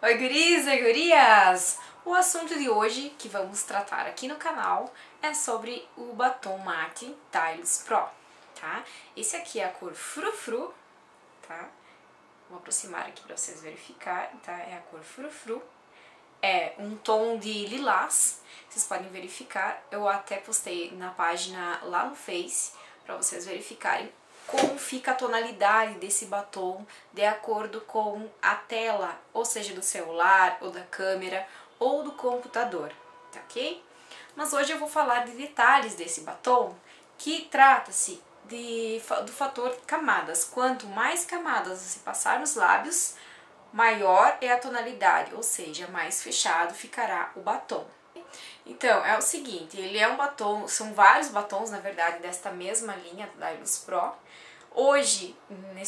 Oi, guris e gurias! O assunto de hoje que vamos tratar aqui no canal é sobre o batom mate Dylos Pro, tá? Esse aqui é a cor Frufru, tá? Vou aproximar aqui para vocês verificarem, tá? É a cor Frufru. É um tom de lilás, vocês podem verificar. Eu até postei na página lá no Face para vocês verificarem como fica a tonalidade desse batom de acordo com a tela, ou seja, do celular, ou da câmera, ou do computador, tá ok? Mas hoje eu vou falar de detalhes desse batom, que trata-se do fator camadas. Quanto mais camadas você passar nos lábios, maior é a tonalidade, ou seja, mais fechado ficará o batom. Então, é o seguinte, ele é um batom, são vários batons, na verdade, desta mesma linha da Dylos Pro. Hoje, no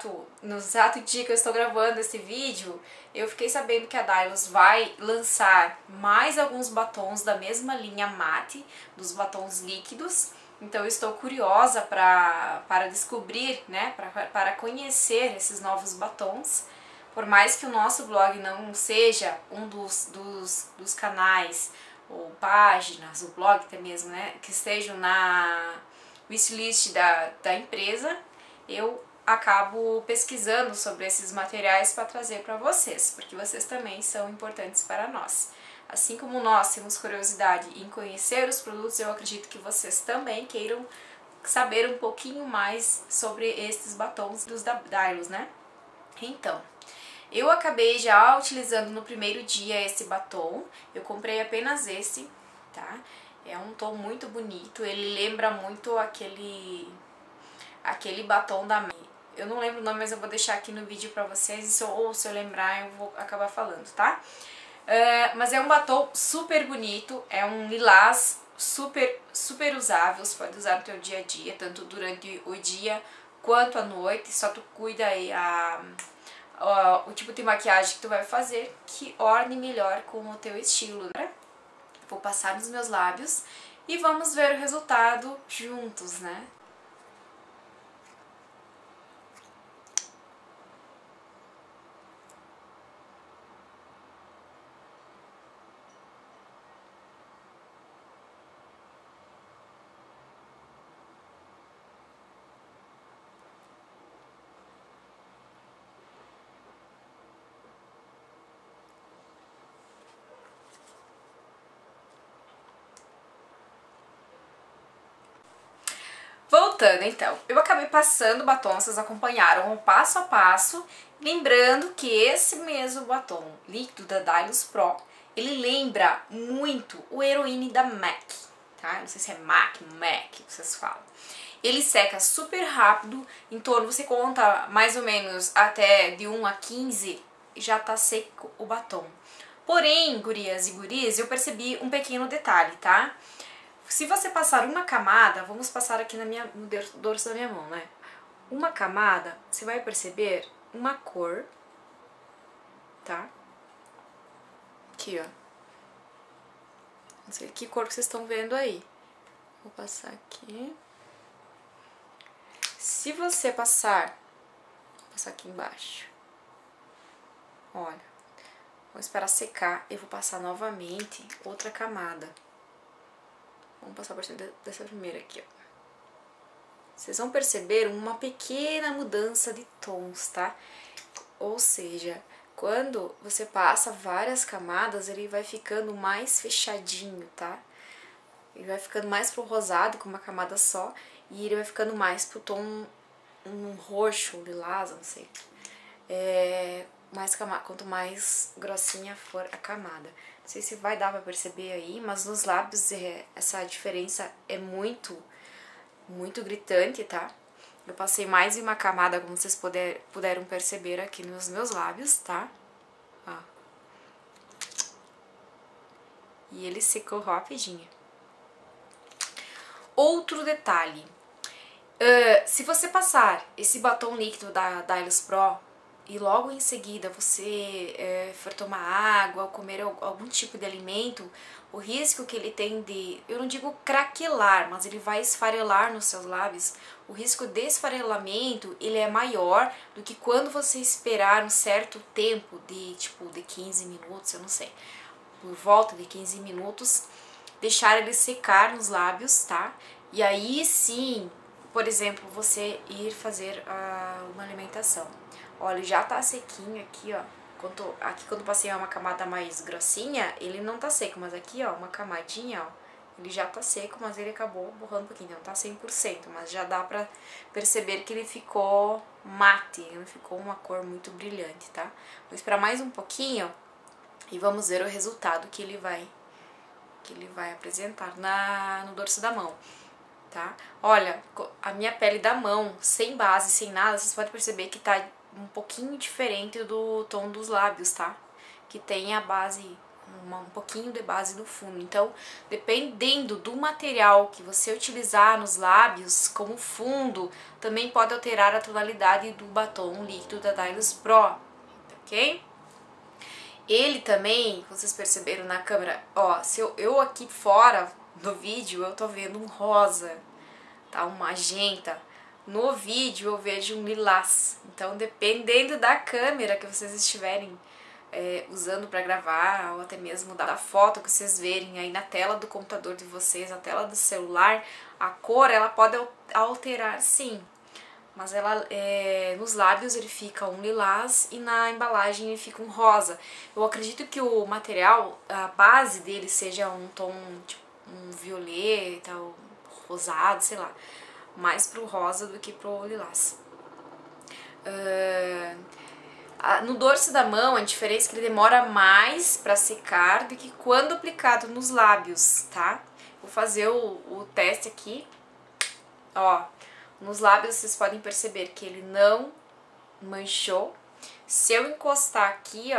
exato dia que eu estou gravando esse vídeo, eu fiquei sabendo que a Dylos vai lançar mais alguns batons da mesma linha mate, dos batons líquidos. Então, eu estou curiosa para descobrir, né, para conhecer esses novos batons. Por mais que o nosso blog não seja um dos canais ou páginas, o blog até mesmo, né, que estejam na wishlist da empresa, eu acabo pesquisando sobre esses materiais para trazer para vocês, porque vocês também são importantes para nós. Assim como nós temos curiosidade em conhecer os produtos, eu acredito que vocês também queiram saber um pouquinho mais sobre esses batons dos da Dylos, né? Então, eu acabei já utilizando no primeiro dia esse batom, eu comprei apenas esse, tá? É um tom muito bonito, ele lembra muito aquele batom da MAC. Eu não lembro o nome, mas eu vou deixar aqui no vídeo pra vocês, ou se eu lembrar eu vou acabar falando, tá? Mas é um batom super bonito, é um lilás super usável, você pode usar no teu dia a dia, tanto durante o dia quanto à noite, só tu cuida aí o tipo de maquiagem que tu vai fazer, que orne melhor com o teu estilo, né? Vou passar nos meus lábios e vamos ver o resultado juntos, né? Voltando então, eu acabei passando o batom, vocês acompanharam o passo a passo, lembrando que esse mesmo batom líquido da Dylos Pro, ele lembra muito o Heroine da MAC, tá? Não sei se é MAC, vocês falam. Ele seca super rápido, em torno, você conta mais ou menos até de 1 a 15, já tá seco o batom. Porém, gurias e guris, eu percebi um pequeno detalhe, tá? Se você passar uma camada, vamos passar aqui no dorso da minha mão, né? Uma camada, você vai perceber uma cor, tá? Aqui, ó. Não sei que cor que vocês estão vendo aí. Vou passar aqui. Se você passar, vou passar aqui embaixo. Olha, vou esperar secar, eu vou passar novamente outra camada. Vamos passar por cima dessa primeira aqui, ó. Vocês vão perceber uma pequena mudança de tons, tá? Ou seja, quando você passa várias camadas, ele vai ficando mais fechadinho, tá? Ele vai ficando mais pro rosado com uma camada só, e ele vai ficando mais pro tom roxo, lilás, não sei. Quanto mais grossinha for a camada. Não sei se vai dar pra perceber aí, mas nos lábios essa diferença é muito gritante, tá? Eu passei mais de uma camada, como vocês puderam perceber aqui nos meus lábios, tá? Ó. E ele secou rapidinho. Outro detalhe. Se você passar esse batom líquido da Dylos Pro, e logo em seguida você for tomar água ou comer algum tipo de alimento, o risco que ele tem de, eu não digo craquelar, mas ele vai esfarelar nos seus lábios, o risco de esfarelamento ele é maior do que quando você esperar um certo tempo de tipo de 15 minutos, eu não sei, por volta de 15 minutos, deixar ele secar nos lábios, tá? E aí sim, por exemplo, você ir fazer uma alimentação. Olha, já tá sequinho aqui, ó. Aqui quando passei uma camada mais grossinha, ele não tá seco, mas aqui, ó, uma camadinha, ó, ele já tá seco, mas ele acabou borrando um pouquinho, não tá 100%, mas já dá pra perceber que ele ficou mate, ele não ficou uma cor muito brilhante, tá? Vou esperar mais um pouquinho e vamos ver o resultado que ele vai apresentar no dorso da mão, tá? Olha, a minha pele da mão, sem base, sem nada, vocês podem perceber que tá um pouquinho diferente do tom dos lábios, tá? Que tem a base, um pouquinho de base no fundo. Então, dependendo do material que você utilizar nos lábios como fundo, também pode alterar a tonalidade do batom líquido da Dylos Pro, ok? Ele também, vocês perceberam na câmera, ó, se eu aqui fora do vídeo eu tô vendo um rosa, tá? Um magenta. No vídeo eu vejo um lilás. Então, dependendo da câmera que vocês estiverem usando para gravar, ou até mesmo da foto que vocês verem aí na tela do computador de vocês, na tela do celular, a cor ela pode alterar sim. Mas ela, nos lábios ele fica um lilás e na embalagem ele fica um rosa. Eu acredito que o material, a base dele seja um tom, tipo, um violeta, ou rosado, sei lá. Mais pro rosa do que pro lilás. No dorso da mão, a diferença é que ele demora mais para secar do que quando aplicado nos lábios, tá? Vou fazer o teste aqui. Ó, nos lábios vocês podem perceber que ele não manchou. Se eu encostar aqui,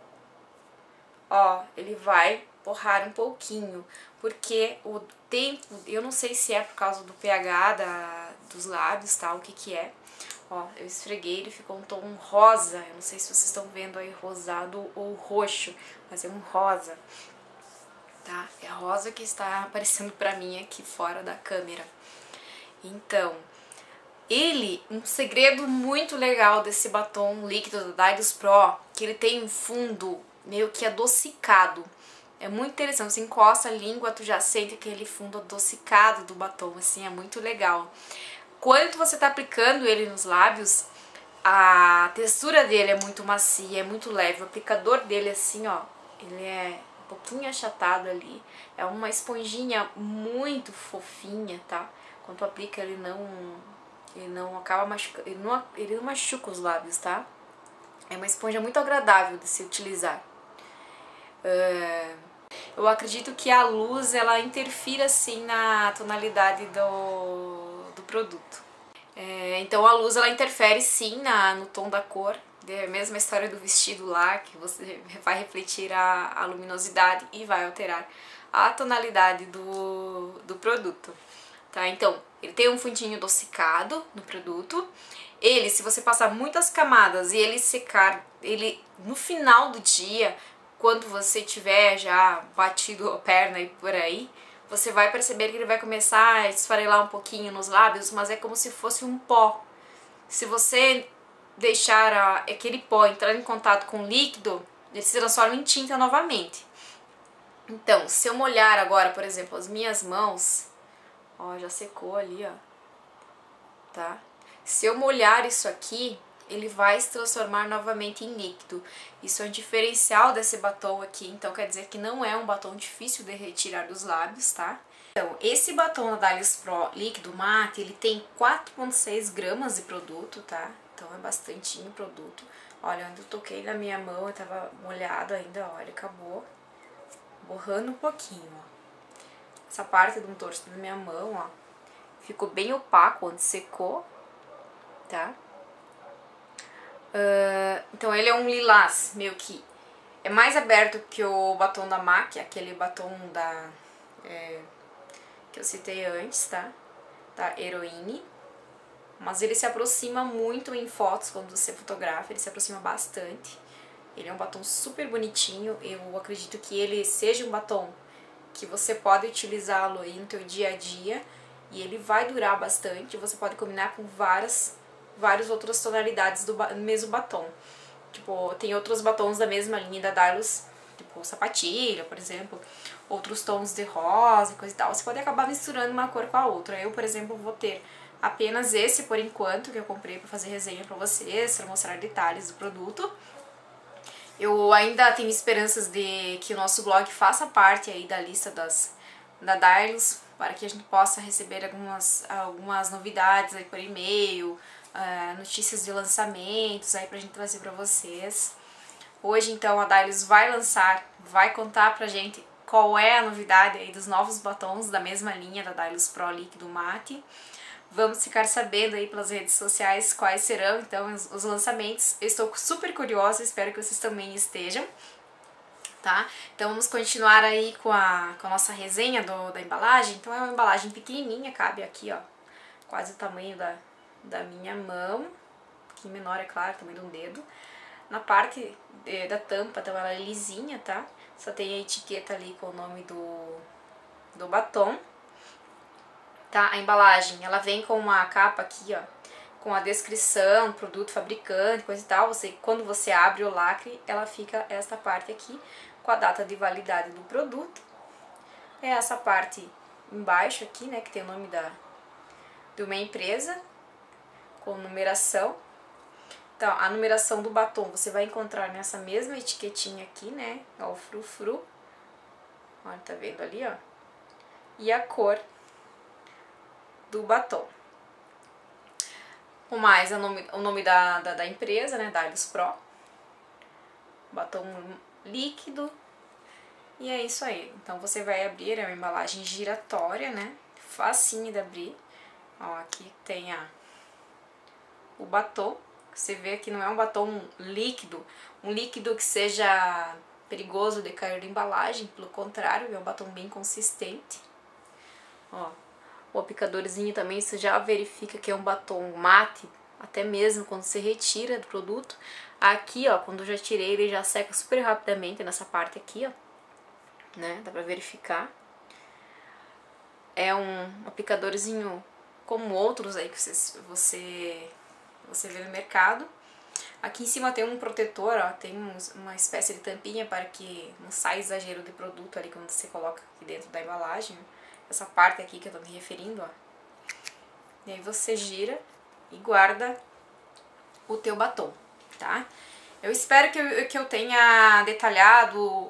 ó, ele vai borrar um pouquinho, porque o tempo, eu não sei se é por causa do pH dos lábios, tá, o que que é. Ó, eu esfreguei, ele ficou um tom rosa, eu não sei se vocês estão vendo aí rosado ou roxo, mas é um rosa, tá? É rosa que está aparecendo pra mim aqui fora da câmera. Então, um segredo muito legal desse batom líquido da Dylos Pro, que ele tem um fundo meio que adocicado. É muito interessante, você encosta a língua, tu já sente aquele fundo adocicado do batom, assim, é muito legal. Quando você tá aplicando ele nos lábios, a textura dele é muito macia, é muito leve. O aplicador dele, assim, ó, ele é um pouquinho achatado ali. É uma esponjinha muito fofinha, tá? Quando tu aplica, ele não acaba machucando, ele não machuca os lábios, tá? É uma esponja muito agradável de se utilizar. Eu acredito que a luz, ela interfira, assim, na tonalidade do produto. Então a luz, ela interfere, sim, no tom da cor. É a mesma história do vestido lá, que você vai refletir a luminosidade e vai alterar a tonalidade do produto. Tá? Então, ele tem um fundinho adocicado no produto. Ele, se você passar muitas camadas e ele secar, ele no final do dia, quando você tiver já batido a perna e por aí, você vai perceber que ele vai começar a esfarelar um pouquinho nos lábios, mas é como se fosse um pó. Se você deixar aquele pó entrar em contato com o líquido, ele se transforma em tinta novamente. Então, se eu molhar agora, por exemplo, as minhas mãos, ó, já secou ali, ó, tá? Se eu molhar isso aqui, ele vai se transformar novamente em líquido. Isso é um diferencial desse batom aqui, então quer dizer que não é um batom difícil de retirar dos lábios, tá? Então, esse batom da Dylos Pro líquido mate, ele tem 4,6 gramas de produto, tá? Então é bastantinho produto. Olha, onde eu toquei na minha mão, eu tava molhado ainda, olha, acabou borrando um pouquinho, ó. Essa parte do torso da minha mão, ó, ficou bem opaco onde secou, tá? Então ele é um lilás, meio que é mais aberto que o batom da MAC, aquele batom que eu citei antes, tá? Da Heroine. mas ele se aproxima muito em fotos, quando você fotografa, ele se aproxima bastante. Ele é um batom super bonitinho, eu acredito que ele seja um batom que você pode utilizá-lo aí no teu dia a dia e ele vai durar bastante, você pode combinar com várias outras tonalidades do mesmo batom. Tipo, tem outros batons da mesma linha da Dylos, tipo sapatilha, por exemplo, outros tons de rosa e coisa e tal. Você pode acabar misturando uma cor com a outra. Eu, por exemplo, vou ter apenas esse por enquanto, que eu comprei pra fazer resenha pra vocês, pra mostrar detalhes do produto. Eu ainda tenho esperanças de que o nosso blog faça parte aí da lista da Dylos, para que a gente possa receber algumas novidades aí por e-mail, notícias de lançamentos aí pra gente trazer pra vocês. Hoje então a Dylos vai contar pra gente qual é a novidade aí dos novos batons da mesma linha da Dylos Pro Líquido Mate. Vamos ficar sabendo aí pelas redes sociais quais serão então os lançamentos. Eu estou super curiosa, espero que vocês também estejam, tá? Então vamos continuar aí com a nossa resenha da embalagem. Então é uma embalagem pequenininha, cabe aqui, ó, quase o tamanho da minha mão, um pouquinho menor, é claro, tamanho de um dedo. Na parte da tampa, então ela é lisinha, tá? Só tem a etiqueta ali com o nome do batom. Tá? A embalagem, ela vem com uma capa aqui, ó, com a descrição, produto, fabricante, coisa e tal. Quando você abre o lacre, ela fica esta parte aqui, com a data de validade do produto. É essa parte embaixo aqui, né, que tem o nome de uma empresa, com numeração. Então, a numeração do batom você vai encontrar nessa mesma etiquetinha aqui, né, ó, o frufru. Olha, tá vendo ali, ó? E a cor do batom. O mais é o nome da empresa, né, Dylos Pro. Batom líquido. E é isso aí. Então você vai abrir, é uma embalagem giratória, né, facinho de abrir. Ó, aqui tem o batom. Você vê que não é um batom líquido, um líquido que seja perigoso de cair da embalagem, pelo contrário, é um batom bem consistente. Ó, o aplicadorzinho também você já verifica que é um batom mate, até mesmo quando você retira do produto. Aqui, ó, quando eu já tirei, ele já seca super rapidamente nessa parte aqui, ó, né? Dá pra verificar. É um aplicadorzinho como outros aí que você vê no mercado. Aqui em cima tem um protetor, ó, tem uma espécie de tampinha para que não saia exagero de produto ali quando você coloca aqui dentro da embalagem. Essa parte aqui que eu tô me referindo, ó. E aí você gira e guarda o teu batom, tá? Eu espero que eu tenha detalhado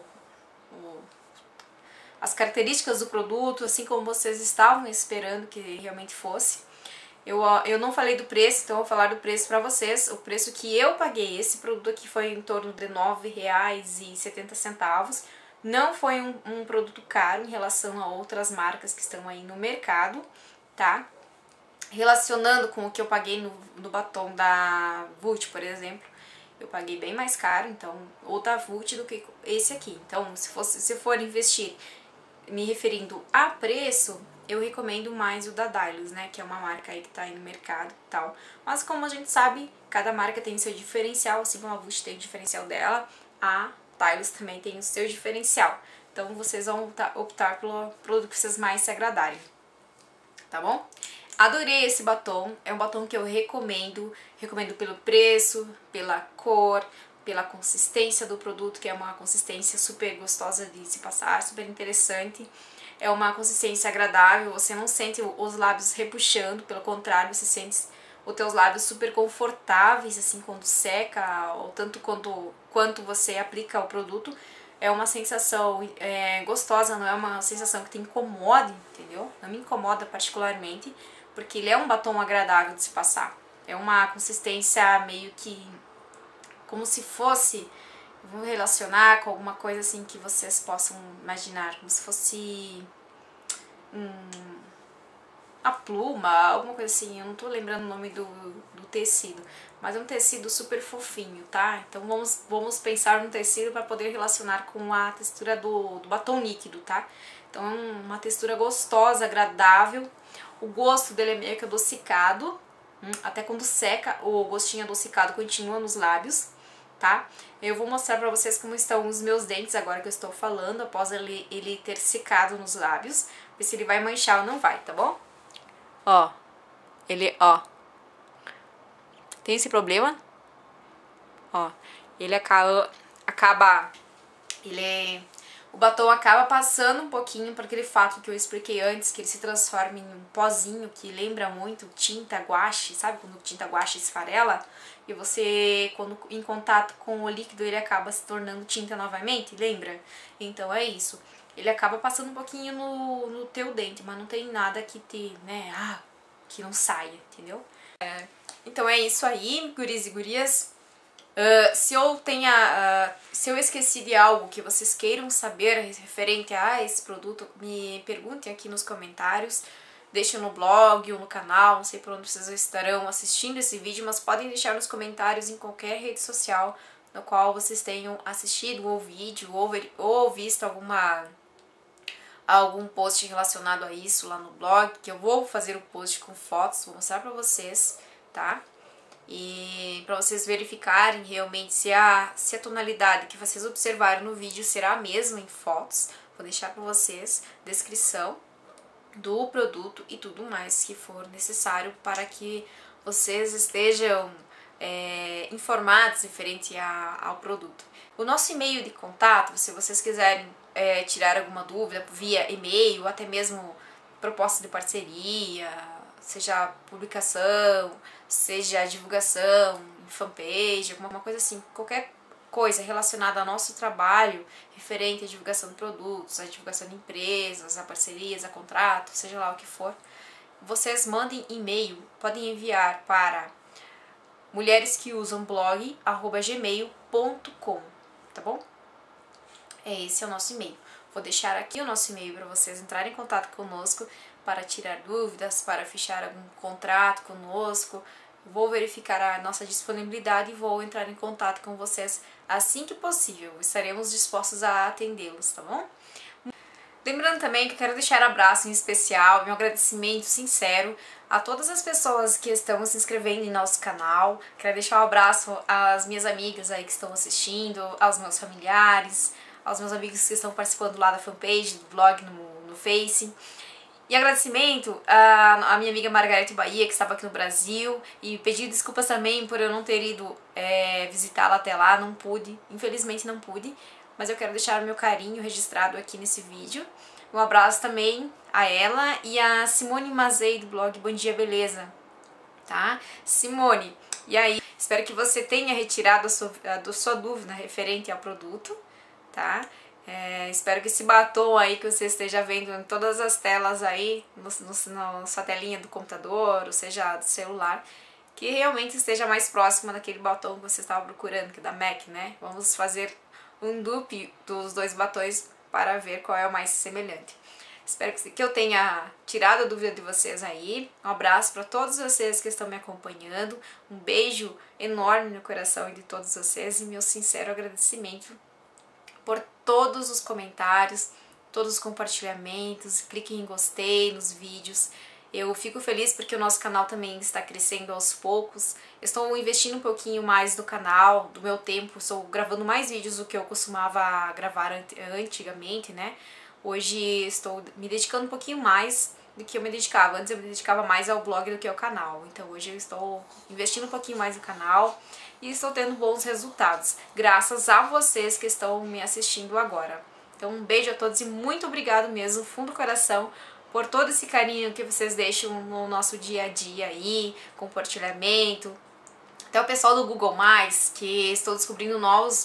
as características do produto, assim como vocês estavam esperando que realmente fosse. Eu não falei do preço, então eu vou falar do preço pra vocês. O preço que eu paguei, esse produto aqui foi em torno de R$ 9,70. Não foi um produto caro em relação a outras marcas que estão aí no mercado, tá? Relacionando com o que eu paguei no batom da Vult, por exemplo, eu paguei bem mais caro, então, ou da Vult do que esse aqui. Então, se for investir me referindo a preço, eu recomendo mais o da Dylos, né, que é uma marca aí que tá aí no mercado e tal. Mas como a gente sabe, cada marca tem seu diferencial, assim como a Vult tem o diferencial dela, a Dylos também tem o seu diferencial. Então vocês vão optar pelo produto que vocês mais se agradarem, tá bom? Adorei esse batom, é um batom que eu recomendo pelo preço, pela cor, pela consistência do produto, que é uma consistência super gostosa de se passar, super interessante. É uma consistência agradável, você não sente os lábios repuxando, pelo contrário, você sente os teus lábios super confortáveis, assim, quando seca, ou tanto quanto você aplica o produto. É uma sensação gostosa, não é uma sensação que te incomode, entendeu? Não me incomoda particularmente, porque ele é um batom agradável de se passar. É uma consistência meio que como se fosse, vou relacionar com alguma coisa assim que vocês possam imaginar, como se fosse a pluma, alguma coisa assim, eu não tô lembrando o nome do tecido, mas é um tecido super fofinho, tá? Então vamos pensar no tecido para poder relacionar com a textura do batom líquido, tá? Então é uma textura gostosa, agradável, o gosto dele é meio que adocicado, Até quando seca, o gostinho adocicado continua nos lábios, tá? Eu vou mostrar pra vocês como estão os meus dentes agora que eu estou falando, após ele ter secado nos lábios. Ver se ele vai manchar ou não vai, tá bom? Ó, ó. Tem esse problema? Ó, ele o batom acaba passando um pouquinho por aquele fato que eu expliquei antes, que ele se transforma em um pozinho que lembra muito tinta guache, sabe? Quando tinta guache esfarela e você, quando em contato com o líquido, ele acaba se tornando tinta novamente, lembra? Então é isso. Ele acaba passando um pouquinho no teu dente, mas não tem nada que que não saia, entendeu? Então é isso aí, guris e gurias. Se eu esqueci de algo que vocês queiram saber referente a esse produto, me perguntem aqui nos comentários, deixem no blog ou no canal, não sei por onde vocês estarão assistindo esse vídeo, mas podem deixar nos comentários em qualquer rede social no qual vocês tenham assistido ou vídeo ou visto algum post relacionado a isso lá no blog, que eu vou fazer o post com fotos, vou mostrar pra vocês, tá? E para vocês verificarem realmente se a tonalidade que vocês observaram no vídeo será a mesma em fotos. Vou deixar para vocês descrição do produto e tudo mais que for necessário para que vocês estejam informados referente ao produto. O nosso e-mail de contato, se vocês quiserem tirar alguma dúvida via e-mail ou até mesmo proposta de parceria, seja publicação, seja divulgação, fanpage, alguma coisa assim, qualquer coisa relacionada ao nosso trabalho, referente à divulgação de produtos, à divulgação de empresas, a parcerias, a contratos, seja lá o que for, vocês mandem e-mail, podem enviar para mulheresqueusam.blog@gmail.com, tá bom? Esse é o nosso e-mail. Vou deixar aqui o nosso e-mail para vocês entrarem em contato conosco para tirar dúvidas, para fechar algum contrato conosco. Vou verificar a nossa disponibilidade e vou entrar em contato com vocês assim que possível. Estaremos dispostos a atendê-los, tá bom? Lembrando também que eu quero deixar abraço em especial, meu agradecimento sincero a todas as pessoas que estão se inscrevendo em nosso canal. Quero deixar um abraço às minhas amigas aí que estão assistindo, aos meus familiares, aos meus amigos que estão participando lá da fanpage, do blog, no Face. E agradecimento à minha amiga Margarete Bahia, que estava aqui no Brasil, e pedir desculpas também por eu não ter ido visitá-la até lá, não pude, infelizmente não pude, mas eu quero deixar o meu carinho registrado aqui nesse vídeo. Um abraço também a ela e a Simone Mazei do blog Bom Dia Beleza, tá? Simone, e aí, espero que você tenha retirado a sua dúvida referente ao produto, tá? Espero que esse batom aí que você esteja vendo em todas as telas aí, na sua telinha do computador, ou seja, do celular, que realmente esteja mais próxima daquele batom que você estava procurando, que é da MAC, né? Vamos fazer um dupe dos dois batons para ver qual é o mais semelhante. Espero que eu tenha tirado a dúvida de vocês aí. Um abraço para todos vocês que estão me acompanhando. Um beijo enorme no coração de todos vocês e meu sincero agradecimento por todos os comentários, todos os compartilhamentos, cliquem em gostei nos vídeos. Eu fico feliz porque o nosso canal também está crescendo aos poucos. Eu estou investindo um pouquinho mais no canal, do meu tempo, estou gravando mais vídeos do que eu costumava gravar antigamente, né? Hoje estou me dedicando um pouquinho mais do que eu me dedicava. Antes eu me dedicava mais ao blog do que ao canal. Então hoje eu estou investindo um pouquinho mais no canal e estou tendo bons resultados, graças a vocês que estão me assistindo agora. Então um beijo a todos e muito obrigado mesmo, fundo do coração, por todo esse carinho que vocês deixam no nosso dia a dia aí, compartilhamento. Até o pessoal do Google+, que estou descobrindo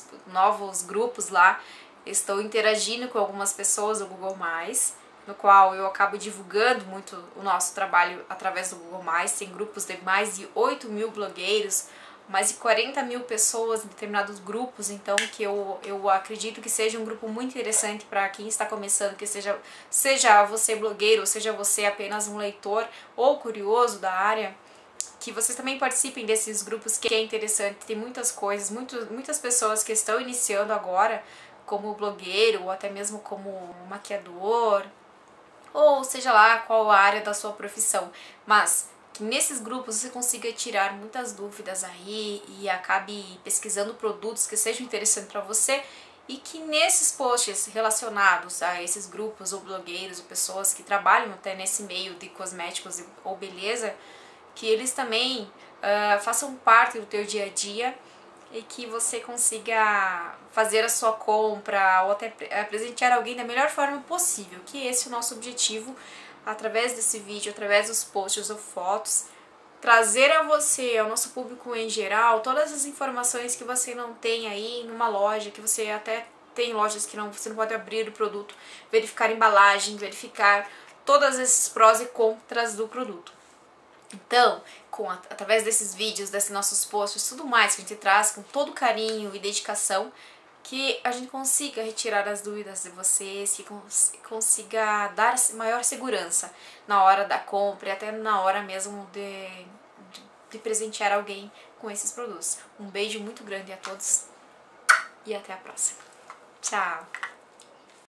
novos grupos lá, estou interagindo com algumas pessoas do Google+, no qual eu acabo divulgando muito o nosso trabalho através do Google+. Tem grupos de mais de 8 mil blogueiros, mais de 40 mil pessoas em determinados grupos, então que eu acredito que seja um grupo muito interessante para quem está começando, que seja você blogueiro, ou seja você apenas um leitor ou curioso da área, que vocês também participem desses grupos, que é interessante. Tem muitas coisas, muitas pessoas que estão iniciando agora como blogueiro ou até mesmo como maquiador, ou seja lá qual a área da sua profissão, mas que nesses grupos você consiga tirar muitas dúvidas aí e acabe pesquisando produtos que sejam interessantes para você, e que nesses posts relacionados a esses grupos ou blogueiros ou pessoas que trabalham até nesse meio de cosméticos ou beleza, que eles também façam parte do teu dia a dia e que você consiga fazer a sua compra ou até presentear alguém da melhor forma possível, que esse é o nosso objetivo através desse vídeo, através dos posts ou fotos, trazer a você, ao nosso público em geral, todas as informações que você não tem aí numa loja, que você até tem lojas que você não pode abrir o produto, verificar a embalagem, verificar todos esses prós e contras do produto. Então, através desses vídeos, desses nossos posts, tudo mais que a gente traz com todo carinho e dedicação, que a gente consiga retirar as dúvidas de vocês, que consiga dar maior segurança na hora da compra e até na hora mesmo de presentear alguém com esses produtos. Um beijo muito grande a todos e até a próxima. Tchau!